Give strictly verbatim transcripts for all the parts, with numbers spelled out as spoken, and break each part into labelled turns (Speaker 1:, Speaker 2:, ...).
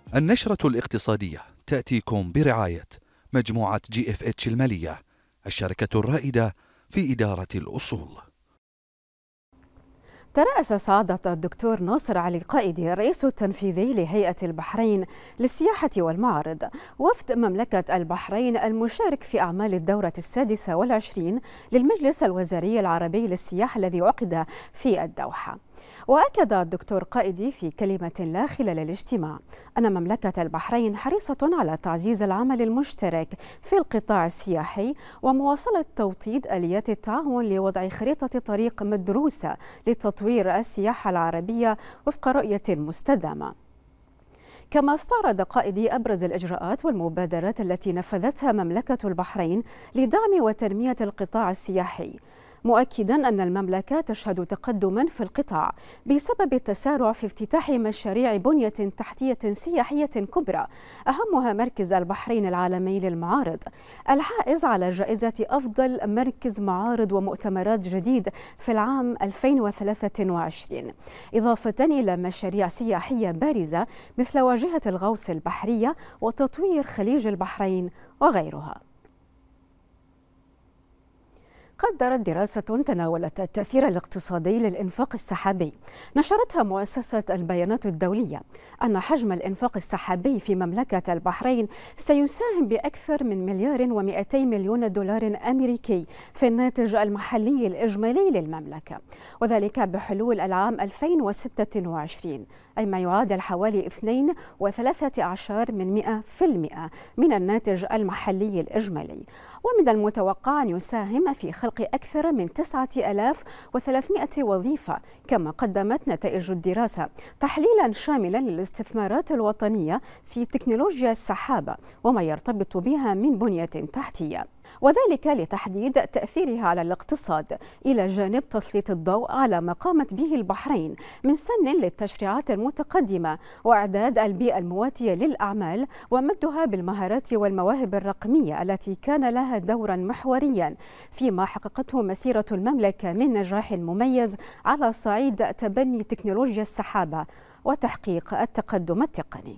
Speaker 1: النشرة الاقتصادية تأتيكم برعاية مجموعة جي اف اتش المالية، الشركة الرائدة في إدارة الأصول.
Speaker 2: ترأس سعادة الدكتور ناصر علي القائدي الرئيس التنفيذي لهيئة البحرين للسياحة والمعارض وفد مملكة البحرين المشارك في أعمال الدورة السادسة والعشرين للمجلس الوزاري العربي للسياحة الذي عقد في الدوحة. وأكد الدكتور قائدي في كلمة له خلال الاجتماع أن مملكة البحرين حريصة على تعزيز العمل المشترك في القطاع السياحي ومواصلة توطيد آليات التعاون لوضع خريطة طريق مدروسة لتطوير السياحة العربية وفق رؤية مستدامة. كما استعرض قائدي أبرز الإجراءات والمبادرات التي نفذتها مملكة البحرين لدعم وتنمية القطاع السياحي، مؤكدا أن المملكة تشهد تقدما في القطاع بسبب التسارع في افتتاح مشاريع بنية تحتية سياحية كبرى، أهمها مركز البحرين العالمي للمعارض الحائز على جائزة أفضل مركز معارض ومؤتمرات جديد في العام ألفين وثلاثة وعشرين، إضافة إلى مشاريع سياحية بارزة مثل واجهة الغوص البحرية وتطوير خليج البحرين وغيرها. قدرت دراسة تناولت التأثير الاقتصادي للإنفاق السحابي نشرتها مؤسسة البيانات الدولية أن حجم الإنفاق السحابي في مملكة البحرين سيساهم بأكثر من مليار ومئتي مليون دولار أمريكي في الناتج المحلي الإجمالي للمملكة، وذلك بحلول العام ألفين وستة وعشرين، أي ما يعادل حوالي اثنين وثلاثة عشر من مئة في المئة من الناتج المحلي الإجمالي. ومن المتوقع أن يساهم في خلق أكثر من تسعة آلاف وثلاثمئة وظيفة. كما قدمت نتائج الدراسة تحليلا شاملا للاستثمارات الوطنية في تكنولوجيا السحابة وما يرتبط بها من بنية تحتية، وذلك لتحديد تأثيرها على الاقتصاد، إلى جانب تسليط الضوء على ما قامت به البحرين من سن للتشريعات المتقدمة وإعداد البيئة المواتية للأعمال ومدها بالمهارات والمواهب الرقمية التي كان لها دورا محوريا فيما حققته مسيرة المملكة من نجاح مميز على صعيد تبني تكنولوجيا السحابة وتحقيق التقدم التقني.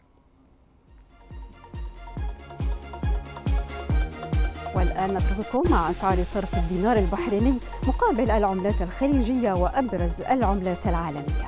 Speaker 2: والآن نترككم مع أسعار صرف الدينار البحريني مقابل العملات الخليجية وأبرز العملات العالمية.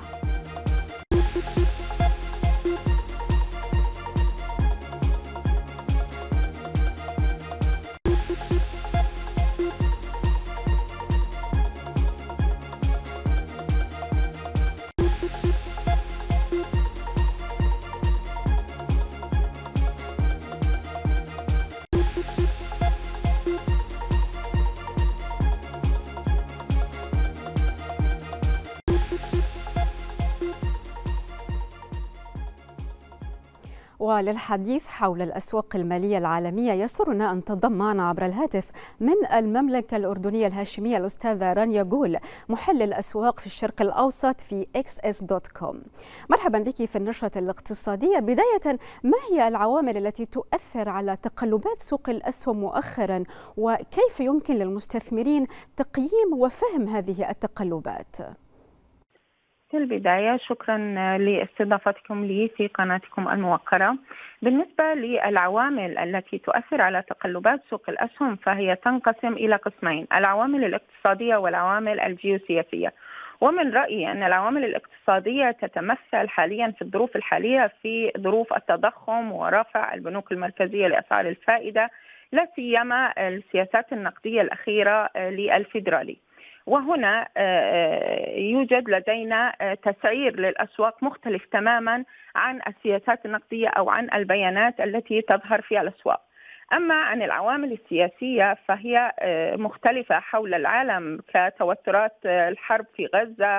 Speaker 2: وللحديث حول الأسواق المالية العالمية يسرنا أن تنضم معنا عبر الهاتف من المملكة الأردنية الهاشمية الأستاذة رانيا جول، محلل أسواق في الشرق الأوسط في إكس إس دوت كوم. مرحبا بك في النشرة الاقتصادية. بداية، ما هي العوامل التي تؤثر على تقلبات سوق الأسهم مؤخرا، وكيف يمكن للمستثمرين تقييم وفهم هذه التقلبات؟
Speaker 3: في البداية شكرا لاستضافتكم لي في قناتكم الموقرة. بالنسبة للعوامل التي تؤثر على تقلبات سوق الأسهم فهي تنقسم إلى قسمين: العوامل الاقتصادية والعوامل الجيوسياسية. ومن رأيي أن العوامل الاقتصادية تتمثل حاليا في الظروف الحالية في ظروف التضخم ورفع البنوك المركزية لأسعار الفائدة، لا سيما السياسات النقدية الأخيرة للفيدرالي. وهنا يوجد لدينا تسعير للأسواق مختلف تماما عن السياسات النقدية أو عن البيانات التي تظهر في الأسواق. أما عن العوامل السياسية فهي مختلفة حول العالم، كتوترات الحرب في غزة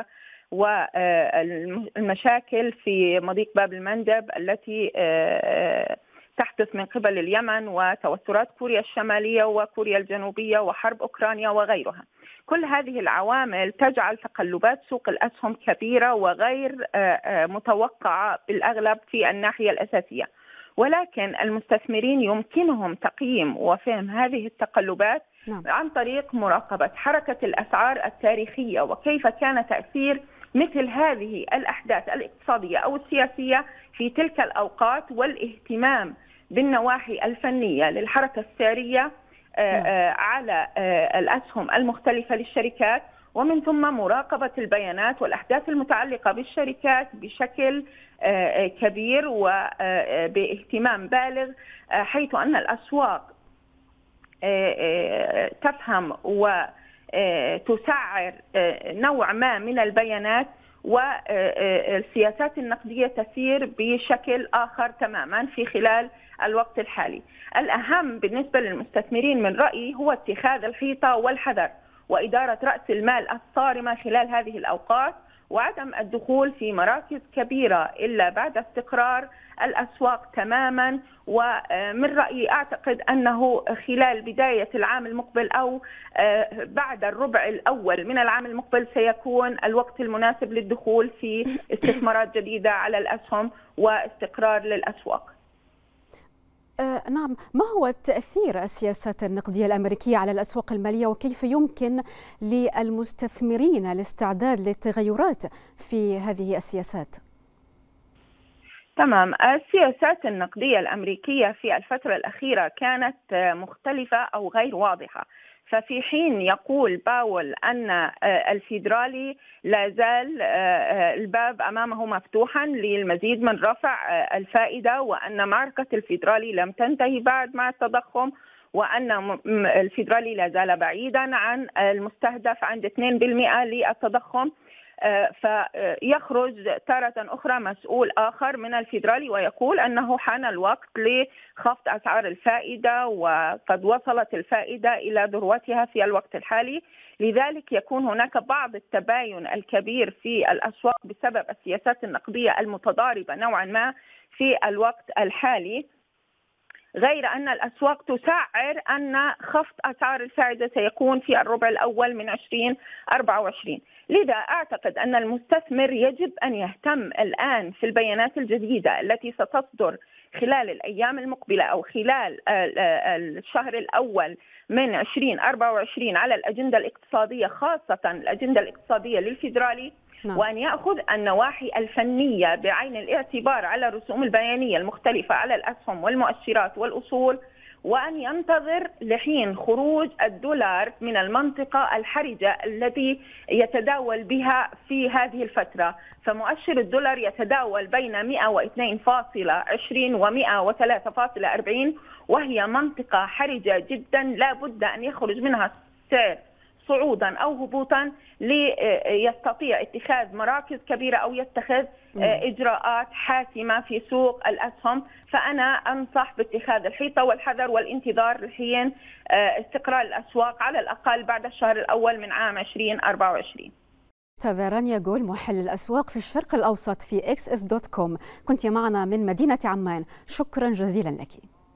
Speaker 3: والمشاكل في مضيق باب المندب التي تحدث من قبل اليمن، وتوترات كوريا الشمالية وكوريا الجنوبية وحرب أوكرانيا وغيرها. كل هذه العوامل تجعل تقلبات سوق الأسهم كبيرة وغير متوقعة بالأغلب في الناحية الأساسية، ولكن المستثمرين يمكنهم تقييم وفهم هذه التقلبات نعم. عن طريق مراقبة حركة الأسعار التاريخية وكيف كان تأثير مثل هذه الأحداث الاقتصادية أو السياسية في تلك الأوقات، والاهتمام بالنواحي الفنية للحركة السعرية على الأسهم المختلفة للشركات، ومن ثم مراقبة البيانات والأحداث المتعلقة بالشركات بشكل كبير وباهتمام بالغ، حيث أن الأسواق تفهم وتسعر نوع ما من البيانات، والسياسات النقدية تسير بشكل آخر تماما في خلال الوقت الحالي. الأهم بالنسبة للمستثمرين من رأيي هو اتخاذ الحيطة والحذر وإدارة رأس المال الصارمة خلال هذه الأوقات، وعدم الدخول في مراكز كبيرة إلا بعد استقرار الأسواق تماما. ومن رأيي أعتقد أنه خلال بداية العام المقبل أو بعد الربع الأول من العام المقبل سيكون الوقت المناسب للدخول في استثمارات جديدة على الأسهم واستقرار للأسواق.
Speaker 2: آه نعم، ما هو تأثير السياسات النقدية الأمريكية على الأسواق المالية، وكيف يمكن للمستثمرين الاستعداد للتغيرات في هذه السياسات؟
Speaker 3: تمام، السياسات النقدية الأمريكية في الفترة الأخيرة كانت مختلفة أو غير واضحة. ففي حين يقول باول أن الفيدرالي لا زال الباب أمامه مفتوحا للمزيد من رفع الفائدة، وأن معركة الفيدرالي لم تنتهي بعد مع التضخم، وأن الفيدرالي لا زال بعيدا عن المستهدف عند اثنين بالمئة للتضخم، فيخرج تارة أخرى مسؤول آخر من الفيدرالي ويقول أنه حان الوقت لخفض أسعار الفائدة، وقد وصلت الفائدة إلى ذروتها في الوقت الحالي. لذلك يكون هناك بعض التباين الكبير في الأسواق بسبب السياسات النقدية المتضاربة نوعا ما في الوقت الحالي، غير أن الأسواق تسعر أن خفض أسعار الفائدة سيكون في الربع الأول من ألفين وأربعة وعشرين. لذا أعتقد أن المستثمر يجب أن يهتم الآن في البيانات الجديدة التي ستصدر خلال الأيام المقبلة أو خلال الشهر الأول من ألفين وأربعة وعشرين على الأجندة الاقتصادية، خاصة الأجندة الاقتصادية للفيدرالي، نعم. وأن يأخذ النواحي الفنية بعين الاعتبار على الرسوم البيانية المختلفة على الأسهم والمؤشرات والأصول، وأن ينتظر لحين خروج الدولار من المنطقة الحرجة التي يتداول بها في هذه الفترة. فمؤشر الدولار يتداول بين مئة واثنين فاصلة عشرين ومئة وثلاثة فاصلة أربعين، وهي منطقة حرجة جدا لا بد أن يخرج منها السعر صعودا أو هبوطا ليستطيع اتخاذ مراكز كبيرة أو يتخذ إجراءات حاسمة في سوق الأسهم. فأنا أنصح باتخاذ الحيطة والحذر والانتظار لحين استقرار الأسواق على الأقل بعد الشهر الأول من عام ألفين وأربعة وعشرين.
Speaker 2: أستاذة رانيا جول، محل الأسواق في الشرق الأوسط في إكس إس دوت كوم، كنت معنا من مدينة عمان، شكرا جزيلا لك.